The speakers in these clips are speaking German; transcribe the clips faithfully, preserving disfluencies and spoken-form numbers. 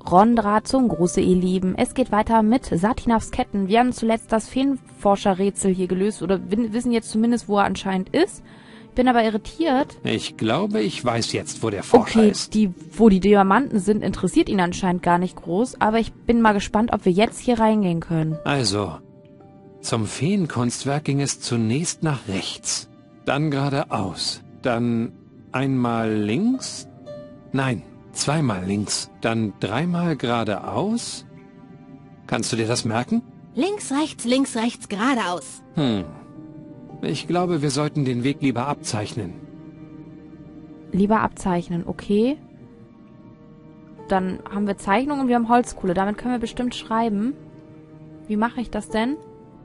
Rondra zum Gruße, ihr Lieben. Es geht weiter mit Satinavs Ketten. Wir haben zuletzt das Feenforscher-Rätsel hier gelöst oder wissen jetzt zumindest, wo er anscheinend ist. Bin aber irritiert. Ich glaube, ich weiß jetzt, wo der Forscher okay, ist. Die, wo die Diamanten sind, interessiert ihn anscheinend gar nicht groß. Aber ich bin mal gespannt, ob wir jetzt hier reingehen können. Also, zum Feenkunstwerk ging es zunächst nach rechts. Dann geradeaus. Dann einmal links. Nein, zweimal links. Dann dreimal geradeaus. Kannst du dir das merken? Links, rechts, links, rechts, geradeaus. Hm. Ich glaube, wir sollten den Weg lieber abzeichnen. Lieber abzeichnen, okay. Dann haben wir Zeichnungen und wir haben Holzkohle. Damit können wir bestimmt schreiben. Wie mache ich das denn?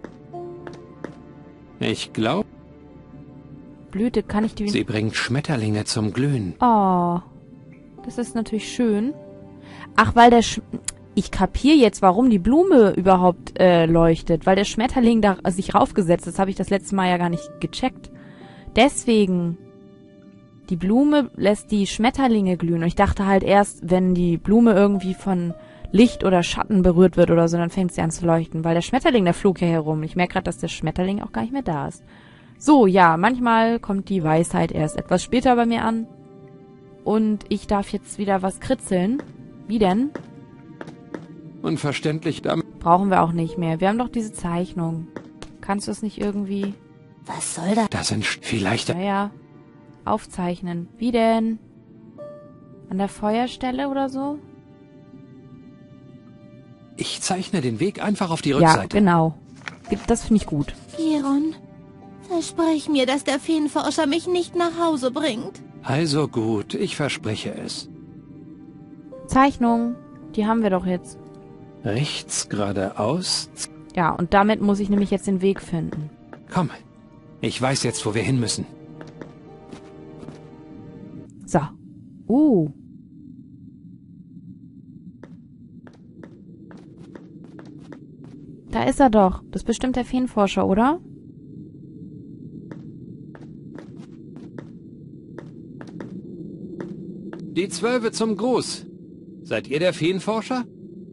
Ich glaube... Blüte, kann ich die... Sie bringt Schmetterlinge zum Glühen. Oh, das ist natürlich schön. Ach, weil der... Sch ich kapiere jetzt, warum die Blume überhaupt äh, leuchtet. Weil der Schmetterling da sich raufgesetzt ist. Das habe ich das letzte Mal ja gar nicht gecheckt. Deswegen... Die Blume lässt die Schmetterlinge glühen. Und ich dachte halt erst, wenn die Blume irgendwie von Licht oder Schatten berührt wird oder so, dann fängt sie an zu leuchten. Weil der Schmetterling, der flog ja herum. Ich merke gerade, dass der Schmetterling auch gar nicht mehr da ist. So, ja, manchmal kommt die Weisheit erst etwas später bei mir an. Und ich darf jetzt wieder was kritzeln. Wie denn? Unverständlich damit. Brauchen wir auch nicht mehr. Wir haben doch diese Zeichnung. Kannst du es nicht irgendwie... Was soll das? Das sind vielleicht... Naja, aufzeichnen. Wie denn? An der Feuerstelle oder so? Ich zeichne den Weg einfach auf die Rückseite. Ja, genau. Das finde ich gut. Giron, versprich mir, dass der Feenforscher mich nicht nach Hause bringt. Also gut, ich verspreche es. Zeichnung, die haben wir doch jetzt. Rechts geradeaus. Ja, und damit muss ich nämlich jetzt den Weg finden. Komm, ich weiß jetzt, wo wir hin müssen. So. Uh. Da ist er doch. Das ist bestimmt der Feenforscher, oder? Die Zwölfe zum Gruß. Seid ihr der Feenforscher?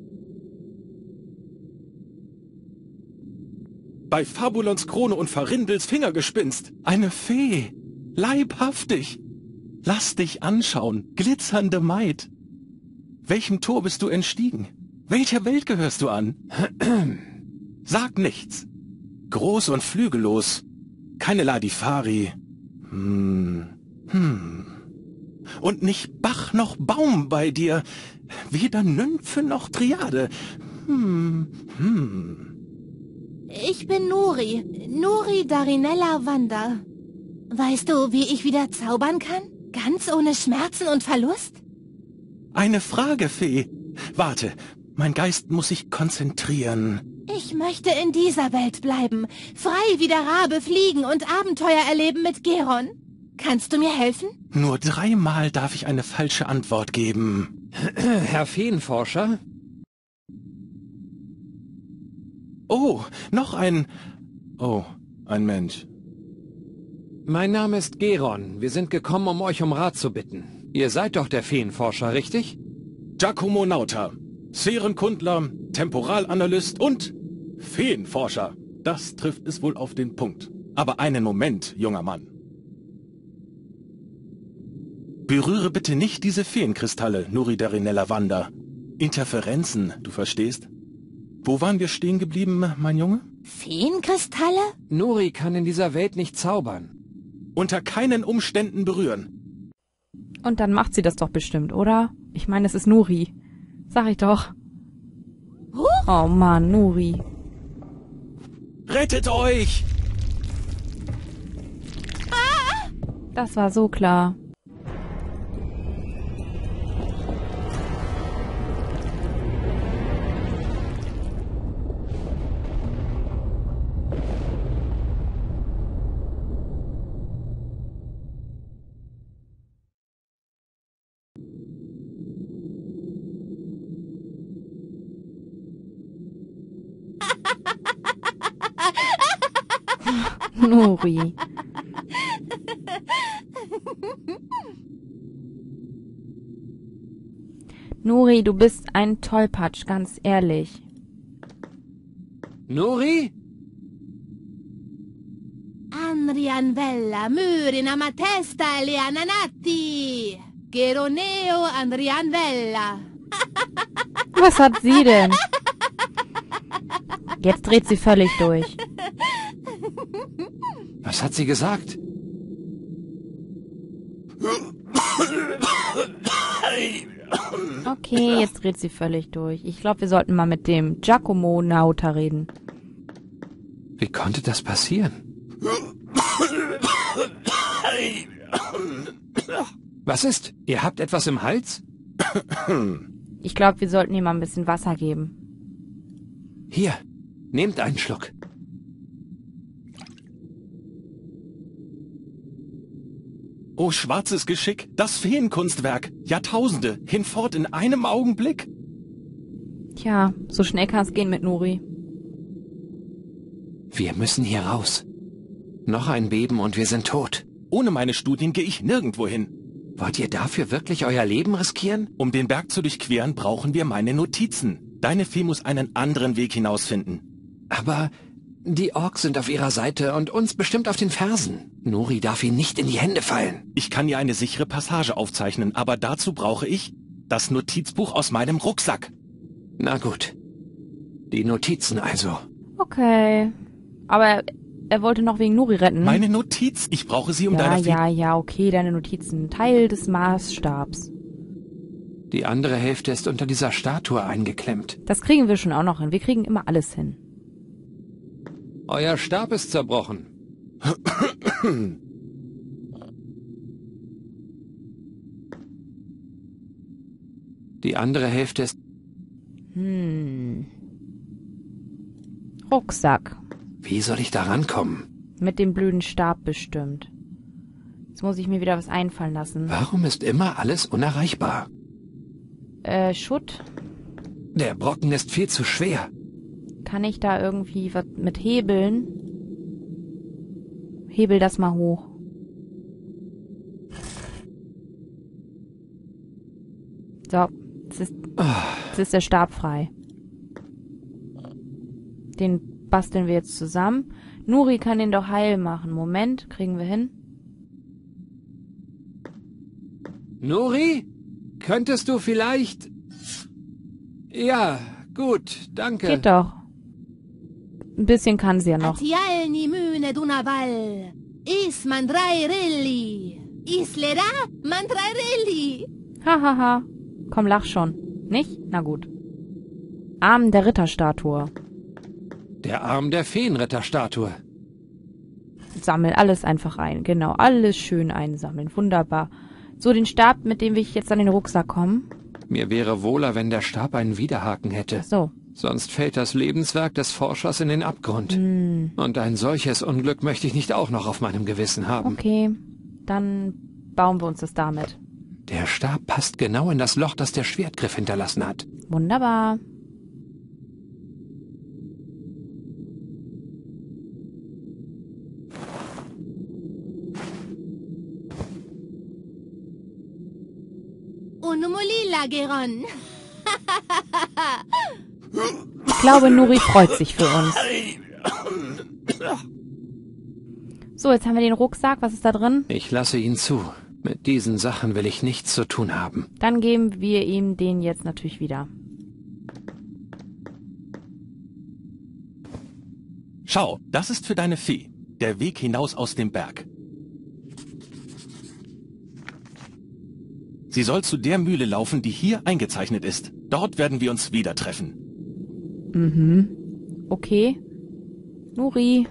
Bei Fabulons Krone und Farindels Fingergespinst. Eine Fee. Leibhaftig. Lass dich anschauen, glitzernde Maid. Welchem Tor bist du entstiegen? Welcher Welt gehörst du an? Sag nichts. Groß und flügellos. Keine Ladifari. Hm. Hm. Und nicht Bach noch Baum bei dir. Weder Nymphe noch Triade. Hm. Hm. Ich bin Nuri. Nuri Darinella Wanda. Weißt du, wie ich wieder zaubern kann? Ganz ohne Schmerzen und Verlust? Eine Frage, Fee. Warte, mein Geist muss sich konzentrieren. Ich möchte in dieser Welt bleiben. Frei wie der Rabe fliegen und Abenteuer erleben mit Giron. Kannst du mir helfen? Nur dreimal darf ich eine falsche Antwort geben. Herr Feenforscher? Oh, noch ein... Oh, ein Mensch. Mein Name ist Geron. Wir sind gekommen, um euch um Rat zu bitten. Ihr seid doch der Feenforscher, richtig? Giacomo Nauta, Sphärenkundler, Temporalanalyst und Feenforscher. Das trifft es wohl auf den Punkt. Aber einen Moment, junger Mann. Berühre bitte nicht diese Feenkristalle, Nuri Darinella Wanda. Interferenzen, du verstehst? Wo waren wir stehen geblieben, mein Junge? Feenkristalle? Nuri kann in dieser Welt nicht zaubern. Unter keinen Umständen berühren. Und dann macht sie das doch bestimmt, oder? Ich meine, es ist Nuri. Sag ich doch. Huch. Oh Mann, Nuri. Rettet euch! Das war so klar. Nuri. Nuri, du bist ein Tollpatsch, ganz ehrlich. Nuri? Andrianvella, Myrina, Matesta, Eliananatti. Geroneo, Andrianvella. Was hat sie denn? Jetzt dreht sie völlig durch. Was hat sie gesagt? Okay, jetzt dreht sie völlig durch. Ich glaube, wir sollten mal mit dem Giacomo Nauta reden. Wie konnte das passieren? Was ist? Ihr habt etwas im Hals? Ich glaube, wir sollten ihm mal ein bisschen Wasser geben. Hier, nehmt einen Schluck. Oh, schwarzes Geschick, das Feenkunstwerk. Jahrtausende, hinfort in einem Augenblick. Tja, so schnell kann es gehen mit Nuri. Wir müssen hier raus. Noch ein Beben und wir sind tot. Ohne meine Studien gehe ich nirgendwo hin. Wollt ihr dafür wirklich euer Leben riskieren? Um den Berg zu durchqueren, brauchen wir meine Notizen. Deine Fee muss einen anderen Weg hinausfinden. Aber die Orks sind auf ihrer Seite und uns bestimmt auf den Fersen. Nuri darf ihnen nicht in die Hände fallen. Ich kann ihr eine sichere Passage aufzeichnen, aber dazu brauche ich das Notizbuch aus meinem Rucksack. Na gut. Die Notizen also. Okay. Aber er wollte noch wegen Nuri retten. Meine Notiz? Ich brauche sie um ja, deiner Fee... Ja, ja, okay, deine Notizen. Teil des Maßstabs. Die andere Hälfte ist unter dieser Statue eingeklemmt. Das kriegen wir schon auch noch hin. Wir kriegen immer alles hin. Euer Stab ist zerbrochen. Die andere Hälfte ist... Hm. Rucksack. Wie soll ich da rankommen? Mit dem blöden Stab bestimmt. Jetzt muss ich mir wieder was einfallen lassen. Warum ist immer alles unerreichbar? Äh, Schutt? Der Brocken ist viel zu schwer. Kann ich da irgendwie was mit hebeln? Hebel das mal hoch. So, jetzt ist, jetzt ist der Stab frei. Den basteln wir jetzt zusammen. Nuri kann den doch heil machen. Moment, kriegen wir hin. Nuri? Könntest du vielleicht... Ja, gut, danke. Geht doch. Ein bisschen kann sie ja noch. Atialni myne dunaval. Is mandrairelli. Islera mandrairelli. Hahaha. Ha, ha. Komm, lach schon. Nicht? Na gut. Arm der Ritterstatue. Der Arm der Feenritterstatue. Sammel alles einfach ein. Genau, alles schön einsammeln. Wunderbar. So, den Stab, mit dem will ich jetzt an den Rucksack kommen. Mir wäre wohler, wenn der Stab einen Widerhaken hätte. So. Sonst fällt das Lebenswerk des Forschers in den Abgrund. Hm. Und ein solches Unglück möchte ich nicht auch noch auf meinem Gewissen haben. Okay, dann bauen wir uns das damit. Der Stab passt genau in das Loch, das der Schwertgriff hinterlassen hat. Wunderbar. Unumolila, Geron. Ich glaube, Nuri freut sich für uns. So, jetzt haben wir den Rucksack. Was ist da drin? Ich lasse ihn zu. Mit diesen Sachen will ich nichts zu tun haben. Dann geben wir ihm den jetzt natürlich wieder. Schau, das ist für deine Fee. Der Weg hinaus aus dem Berg. Sie soll zu der Mühle laufen, die hier eingezeichnet ist. Dort werden wir uns wieder treffen. Mhm. Okay. Nuri.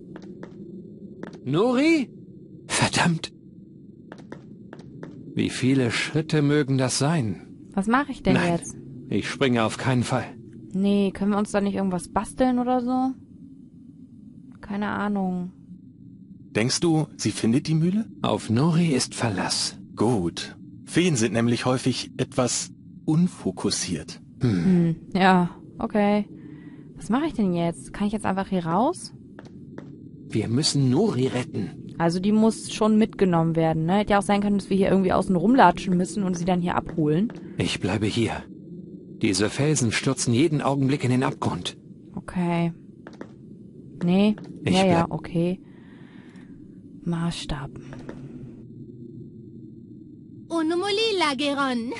Nuri? Verdammt! Wie viele Schritte mögen das sein? Was mache ich denn Nein, jetzt? Ich springe auf keinen Fall. Nee, können wir uns da nicht irgendwas basteln oder so? Keine Ahnung. Denkst du, sie findet die Mühle? Auf Nuri ist Verlass. Gut. Feen sind nämlich häufig etwas unfokussiert. Hm. Hm, ja, okay. Was mache ich denn jetzt? Kann ich jetzt einfach hier raus? Wir müssen Nuri retten. Also die muss schon mitgenommen werden, ne? Hätte ja auch sein können, dass wir hier irgendwie außen rumlatschen müssen und sie dann hier abholen. Ich bleibe hier. Diese Felsen stürzen jeden Augenblick in den Abgrund. Okay. Nee, Ich ja, ja, bleib- okay. Maßstab. Unumolila, Geron.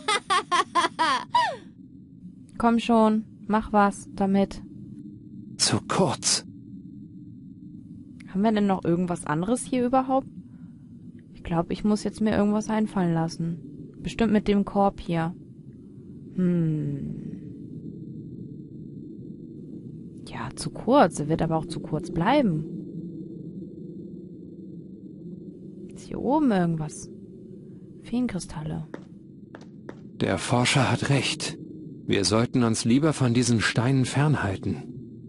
Komm schon, mach was damit. Zu kurz. Haben wir denn noch irgendwas anderes hier überhaupt? Ich glaube, ich muss jetzt mir irgendwas einfallen lassen. Bestimmt mit dem Korb hier. Hm. Ja, zu kurz. Er wird aber auch zu kurz bleiben. Ist hier oben irgendwas? Feenkristalle. Der Forscher hat recht. Wir sollten uns lieber von diesen Steinen fernhalten.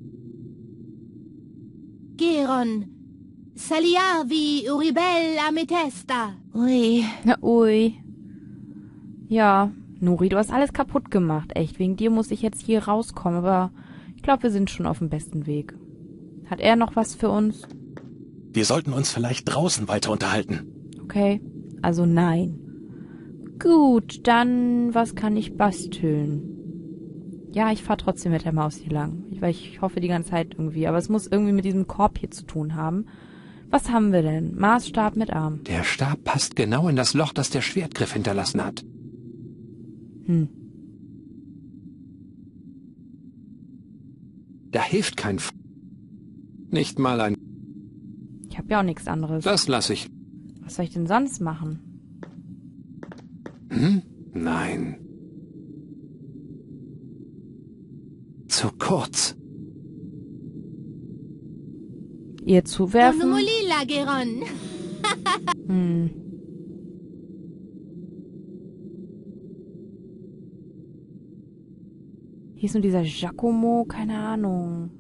Geron. Saliavi uribel ametesta. Ui. Na, ui. Ja, Nuri, du hast alles kaputt gemacht. Echt, wegen dir muss ich jetzt hier rauskommen. Aber ich glaube, wir sind schon auf dem besten Weg. Hat er noch was für uns? Wir sollten uns vielleicht draußen weiter unterhalten. Okay, also nein. Gut, dann was kann ich basteln? Ja, ich fahre trotzdem mit der Maus hier lang. Weil ich hoffe die ganze Zeit irgendwie. Aber es muss irgendwie mit diesem Korb hier zu tun haben. Was haben wir denn? Maßstab mit Arm. Der Stab passt genau in das Loch, das der Schwertgriff hinterlassen hat. Hm. Da hilft kein F Nicht mal ein... Ich habe ja auch nichts anderes. Das lasse ich. Was soll ich denn sonst machen? Hm? Nein. Zu kurz. Ihr zuwerfen? Unumolila, Geron. Hm. Hier ist nur dieser Giacomo, keine Ahnung.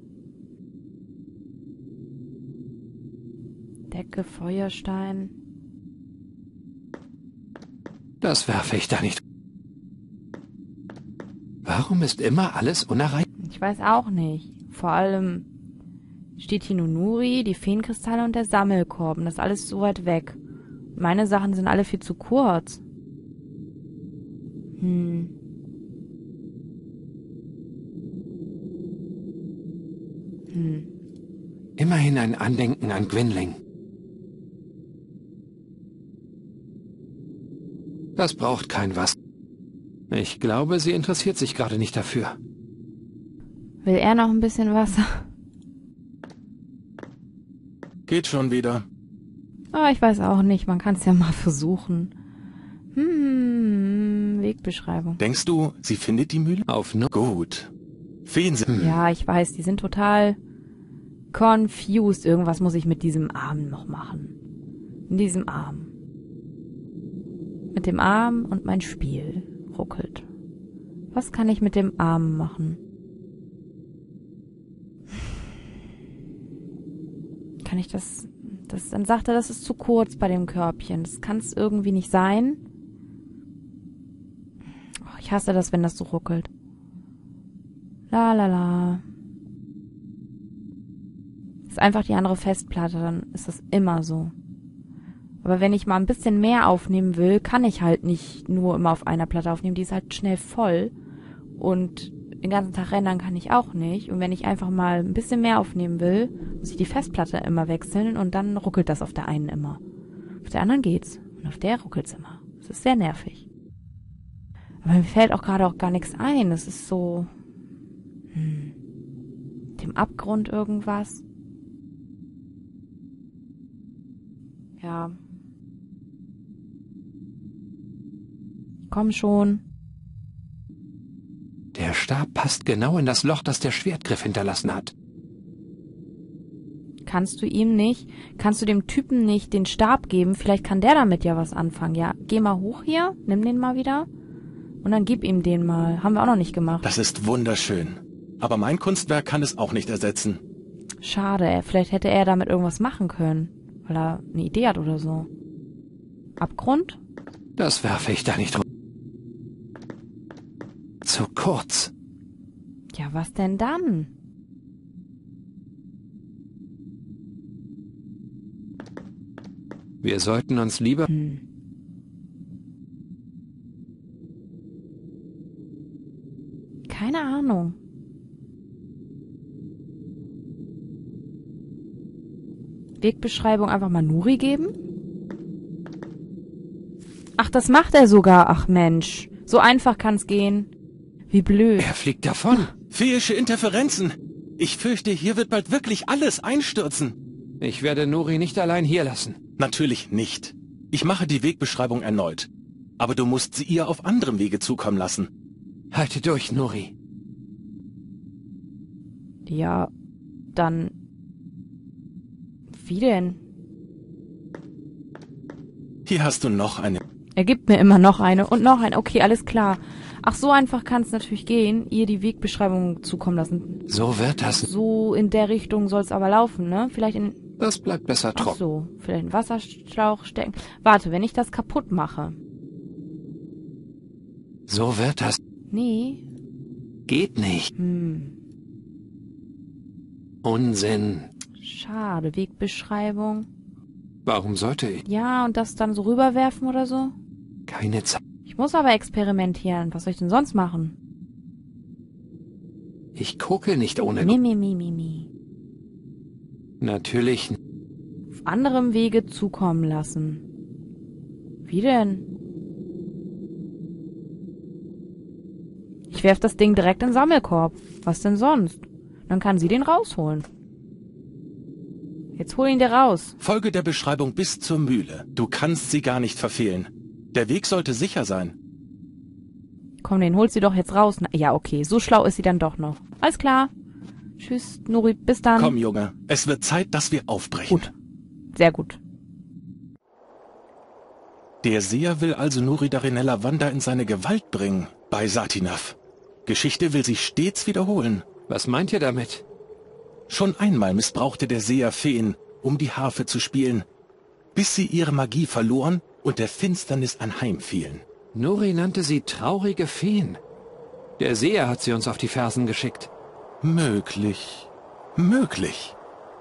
Decke, Feuerstein. Das werfe ich da nicht. Warum ist immer alles unerreicht? Ich weiß auch nicht. Vor allem steht hier nur Nuri, die Feenkristalle und der Sammelkorb. Und das ist alles so weit weg. Meine Sachen sind alle viel zu kurz. Hm. Hm. Immerhin ein Andenken an Gwynling. Das braucht kein was. Ich glaube, sie interessiert sich gerade nicht dafür. Will er noch ein bisschen Wasser? Geht schon wieder. Ah, ich weiß auch nicht. Man kann es ja mal versuchen. Hm, Wegbeschreibung. Denkst du, sie findet die Mühle? Auf no Gut. Feen sind... Ja, ich weiß, die sind total confused. Irgendwas muss ich mit diesem Arm noch machen. In diesem Arm. Mit dem Arm und mein Spiel ruckelt. Was kann ich mit dem Arm machen? Kann ich das... das dann sagt er, das ist zu kurz bei dem Körbchen. Das kann es irgendwie nicht sein. Oh, ich hasse das, wenn das so ruckelt. La la la. Ist einfach die andere Festplatte, dann ist das immer so. Aber wenn ich mal ein bisschen mehr aufnehmen will, kann ich halt nicht nur immer auf einer Platte aufnehmen. Die ist halt schnell voll. Und den ganzen Tag rendern kann ich auch nicht. Und wenn ich einfach mal ein bisschen mehr aufnehmen will, muss ich die Festplatte immer wechseln und dann ruckelt das auf der einen immer. Auf der anderen geht's. Und auf der ruckelt's immer. Das ist sehr nervig. Aber mir fällt auch gerade auch gar nichts ein. Das ist so... Hm. Dem Abgrund irgendwas. Ja. Komm schon. Der Stab passt genau in das Loch, das der Schwertgriff hinterlassen hat. Kannst du ihm nicht, kannst du dem Typen nicht den Stab geben? Vielleicht kann der damit ja was anfangen. Ja, geh mal hoch hier, nimm den mal wieder und dann gib ihm den mal. Haben wir auch noch nicht gemacht. Das ist wunderschön. Aber mein Kunstwerk kann es auch nicht ersetzen. Schade, vielleicht hätte er damit irgendwas machen können, weil er eine Idee hat oder so. Abgrund? Das werfe ich da nicht runter. Zu kurz. Ja, was denn dann? Wir sollten uns lieber... Hm. Keine Ahnung. Wegbeschreibung einfach mal Nuri geben? Ach, das macht er sogar. Ach Mensch. So einfach kann's gehen. Wie blöd. Er fliegt davon. Fehische Interferenzen. Ich fürchte, hier wird bald wirklich alles einstürzen. Ich werde Nuri nicht allein hier lassen. Natürlich nicht. Ich mache die Wegbeschreibung erneut. Aber du musst sie ihr auf anderem Wege zukommen lassen. Halte durch, Nuri. Ja, dann... Wie denn? Hier hast du noch eine. Er gibt mir immer noch eine und noch eine. Okay, alles klar. Ach, so einfach kann es natürlich gehen, ihr die Wegbeschreibung zukommen lassen. So wird das. So in der Richtung soll es aber laufen, ne? Vielleicht in... Das bleibt besser Ach trocken. so, vielleicht einen Wasserschlauch stecken. Warte, wenn ich das kaputt mache. So wird das. Nee. Geht nicht. Hm. Unsinn. Schade, Wegbeschreibung. Warum sollte ich? Ja, und das dann so rüberwerfen oder so? Keine Zeit. Ich muss aber experimentieren. Was soll ich denn sonst machen? Ich gucke nicht ohne... Mi, mi, mi, mi, mi. Natürlich. Auf anderem Wege zukommen lassen. Wie denn? Ich werf das Ding direkt in den Sammelkorb. Was denn sonst? Dann kann sie den rausholen. Jetzt hol ihn dir raus. Folge der Beschreibung bis zur Mühle. Du kannst sie gar nicht verfehlen. Der Weg sollte sicher sein. Komm, den holst sie doch jetzt raus. Na, ja, okay, so schlau ist sie dann doch noch. Alles klar. Tschüss, Nuri, bis dann. Komm, Junge, es wird Zeit, dass wir aufbrechen. Gut, sehr gut. Der Seher will also Nuri Darinella Wanda in seine Gewalt bringen, bei Satinav. Geschichte will sich stets wiederholen. Was meint ihr damit? Schon einmal missbrauchte der Seher Feen, um die Harfe zu spielen, bis sie ihre Magie verloren und der Finsternis anheimfielen. Nuri nannte sie traurige Feen. Der Seher hat sie uns auf die Fersen geschickt. Möglich. Möglich.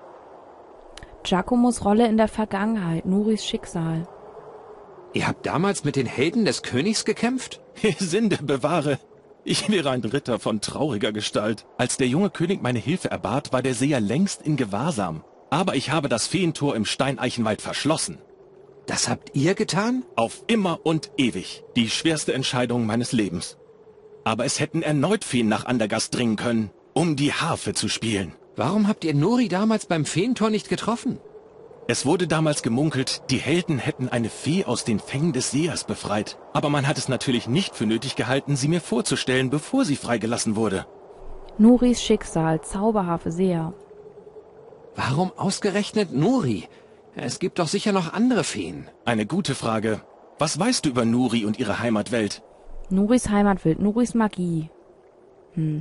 Giacomos Rolle in der Vergangenheit, Nuris Schicksal. Ihr habt damals mit den Helden des Königs gekämpft? Sinde bewahre. Ich wäre ein Ritter von trauriger Gestalt. Als der junge König meine Hilfe erbat, war der Seher längst in Gewahrsam. Aber ich habe das Feentor im Steineichenwald verschlossen. Das habt ihr getan? Auf immer und ewig. Die schwerste Entscheidung meines Lebens. Aber es hätten erneut Feen nach Andergast dringen können, um die Harfe zu spielen. Warum habt ihr Nuri damals beim Feentor nicht getroffen? Es wurde damals gemunkelt, die Helden hätten eine Fee aus den Fängen des Sehers befreit. Aber man hat es natürlich nicht für nötig gehalten, sie mir vorzustellen, bevor sie freigelassen wurde. Nuris Schicksal, Zauberharfe Seher. Warum ausgerechnet Nuri? Es gibt doch sicher noch andere Feen. Eine gute Frage. Was weißt du über Nuri und ihre Heimatwelt? Nuris Heimatwelt, Nuris Magie. Hm.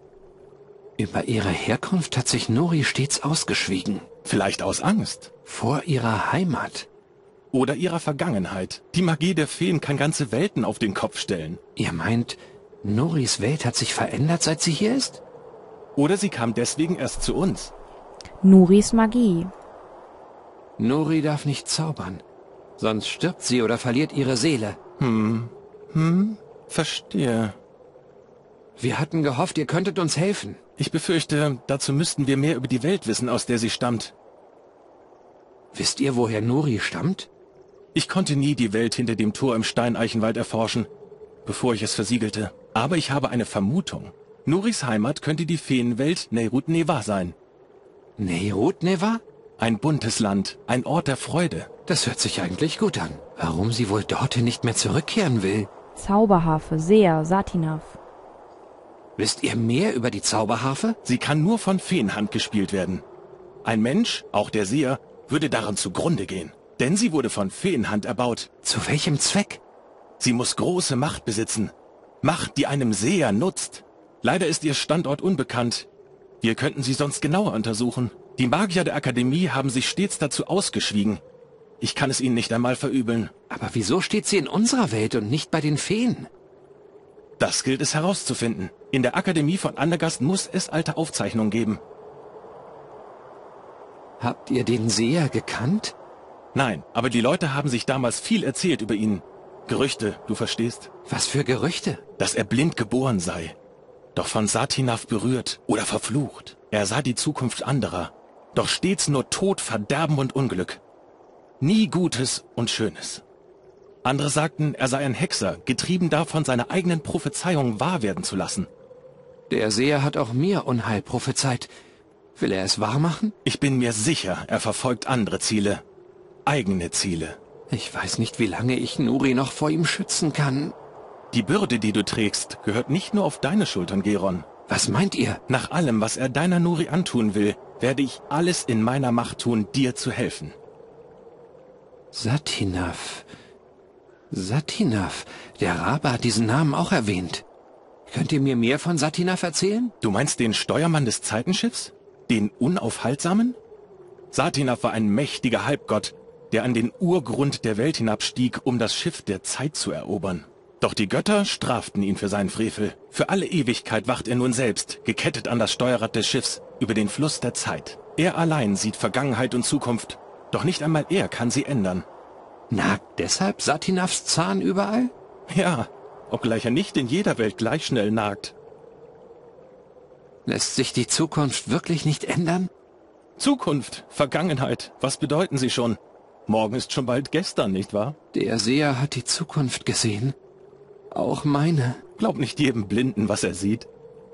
Über ihre Herkunft hat sich Nuri stets ausgeschwiegen. Vielleicht aus Angst. Vor ihrer Heimat. Oder ihrer Vergangenheit. Die Magie der Feen kann ganze Welten auf den Kopf stellen. Ihr meint, Nuris Welt hat sich verändert, seit sie hier ist? Oder sie kam deswegen erst zu uns. Nuris Magie. Nuri darf nicht zaubern. Sonst stirbt sie oder verliert ihre Seele. Hm. Hm. Verstehe. Wir hatten gehofft, ihr könntet uns helfen. Ich befürchte, dazu müssten wir mehr über die Welt wissen, aus der sie stammt. Wisst ihr, woher Nuri stammt? Ich konnte nie die Welt hinter dem Tor im Steineichenwald erforschen, bevor ich es versiegelte. Aber ich habe eine Vermutung. Nuris Heimat könnte die Feenwelt Neyrut Neva sein. Neyrut Neva? Ein buntes Land, ein Ort der Freude. Das hört sich eigentlich gut an. Warum sie wohl dorthin nicht mehr zurückkehren will? Zauberharfe, Seher, Satinav. Wisst ihr mehr über die Zauberharfe? Sie kann nur von Feenhand gespielt werden. Ein Mensch, auch der Seher, würde daran zugrunde gehen. Denn sie wurde von Feenhand erbaut. Zu welchem Zweck? Sie muss große Macht besitzen. Macht, die einem Seher nutzt. Leider ist ihr Standort unbekannt. Wir könnten sie sonst genauer untersuchen. Die Magier der Akademie haben sich stets dazu ausgeschwiegen. Ich kann es ihnen nicht einmal verübeln. Aber wieso steht sie in unserer Welt und nicht bei den Feen? Das gilt es herauszufinden. In der Akademie von Andergast muss es alte Aufzeichnungen geben. Habt ihr den Seher gekannt? Nein, aber die Leute haben sich damals viel erzählt über ihn. Gerüchte, du verstehst? Was für Gerüchte? Dass er blind geboren sei. Doch von Satinaf berührt oder verflucht. Er sah die Zukunft anderer. Doch stets nur Tod, Verderben und Unglück. Nie Gutes und Schönes. Andere sagten, er sei ein Hexer, getrieben davon, seine eigenen Prophezeiungen wahr werden zu lassen. Der Seher hat auch mir Unheil prophezeit. Will er es wahr machen? Ich bin mir sicher, er verfolgt andere Ziele. Eigene Ziele. Ich weiß nicht, wie lange ich Nuri noch vor ihm schützen kann. Die Bürde, die du trägst, gehört nicht nur auf deine Schultern, Geron. Was meint ihr? Nach allem, was er deiner Nuri antun will, werde ich alles in meiner Macht tun, dir zu helfen. Satinaf. Satinaf. Der Rabe hat diesen Namen auch erwähnt. Könnt ihr mir mehr von Satinaf erzählen? Du meinst den Steuermann des Zeitenschiffs? Den Unaufhaltsamen? Satinaf war ein mächtiger Halbgott, der an den Urgrund der Welt hinabstieg, um das Schiff der Zeit zu erobern. Doch die Götter straften ihn für seinen Frevel. Für alle Ewigkeit wacht er nun selbst, gekettet an das Steuerrad des Schiffs, über den Fluss der Zeit. Er allein sieht Vergangenheit und Zukunft, doch nicht einmal er kann sie ändern. Nagt deshalb Satinafs Zahn überall? Ja, obgleich er nicht in jeder Welt gleich schnell nagt. Lässt sich die Zukunft wirklich nicht ändern? Zukunft, Vergangenheit, was bedeuten sie schon? Morgen ist schon bald gestern, nicht wahr? Der Seher hat die Zukunft gesehen. Auch meine. Glaub nicht jedem Blinden, was er sieht.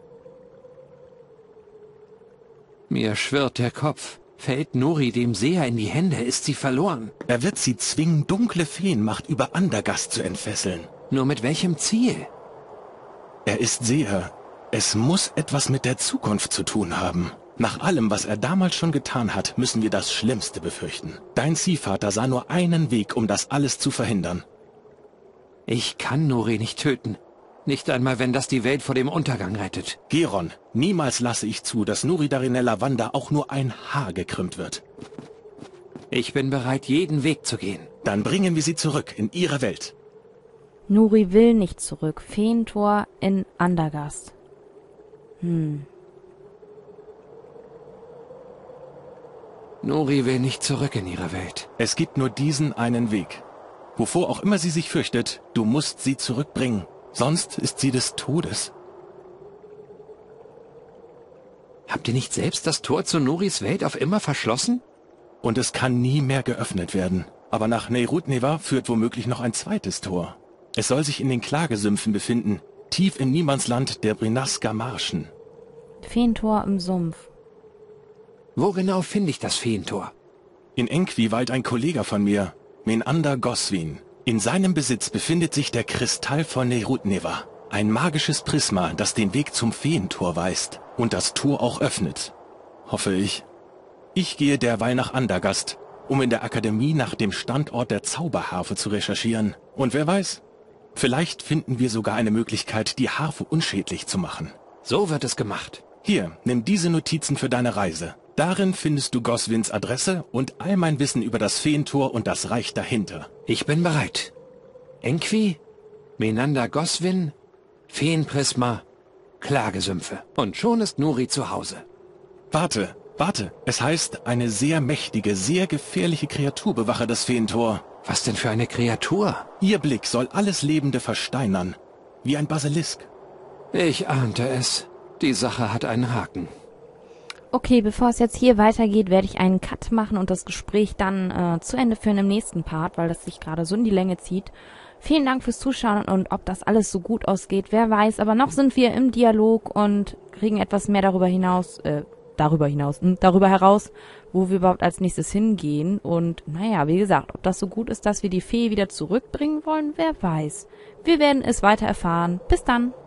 Mir schwirrt der Kopf. Fällt Nuri dem Seher in die Hände, ist sie verloren. Er wird sie zwingen, dunkle Feenmacht über Andergast zu entfesseln. Nur mit welchem Ziel? Er ist Seher. Es muss etwas mit der Zukunft zu tun haben. Nach allem, was er damals schon getan hat, müssen wir das Schlimmste befürchten. Dein Ziehvater sah nur einen Weg, um das alles zu verhindern. Ich kann Nuri nicht töten. Nicht einmal, wenn das die Welt vor dem Untergang rettet. Geron, niemals lasse ich zu, dass Nuri Darinella Wanda auch nur ein Haar gekrümmt wird. Ich bin bereit, jeden Weg zu gehen. Dann bringen wir sie zurück in ihre Welt. Nuri will nicht zurück. Feentor in Andergast. Hm. Nuri will nicht zurück in ihre Welt. Es gibt nur diesen einen Weg. Wovor auch immer sie sich fürchtet, du musst sie zurückbringen. Sonst ist sie des Todes. Habt ihr nicht selbst das Tor zu Nuris Welt auf immer verschlossen? Und es kann nie mehr geöffnet werden. Aber nach Neyrut-Neva führt womöglich noch ein zweites Tor. Es soll sich in den Klagesümpfen befinden, tief im Niemandsland der Brinaska-Marschen. Feentor im Sumpf. Wo genau finde ich das Feentor? In Enqui weilt ein Kollege von mir, Menander Goswin. In seinem Besitz befindet sich der Kristall von Neyrut-Neva. Ein magisches Prisma, das den Weg zum Feentor weist und das Tor auch öffnet. Hoffe ich. Ich gehe derweil nach Andergast, um in der Akademie nach dem Standort der Zauberharfe zu recherchieren. Und wer weiß, vielleicht finden wir sogar eine Möglichkeit, die Harfe unschädlich zu machen. So wird es gemacht. Hier, nimm diese Notizen für deine Reise. Darin findest du Goswins Adresse und all mein Wissen über das Feentor und das Reich dahinter. Ich bin bereit. Enqui, Menander Goswin, Feenprisma, Klagesümpfe. Und schon ist Nuri zu Hause. Warte, warte. Es heißt, eine sehr mächtige, sehr gefährliche Kreatur bewache das Feentor. Was denn für eine Kreatur? Ihr Blick soll alles Lebende versteinern. Wie ein Basilisk. Ich ahnte es. Die Sache hat einen Haken. Okay, bevor es jetzt hier weitergeht, werde ich einen Cut machen und das Gespräch dann äh, zu Ende führen im nächsten Part, weil das sich gerade so in die Länge zieht. Vielen Dank fürs Zuschauen und ob das alles so gut ausgeht, wer weiß. Aber noch sind wir im Dialog und kriegen etwas mehr darüber hinaus, äh, darüber hinaus, hm, darüber heraus, wo wir überhaupt als nächstes hingehen. Und naja, wie gesagt, ob das so gut ist, dass wir die Fee wieder zurückbringen wollen, wer weiß. Wir werden es weiter erfahren. Bis dann!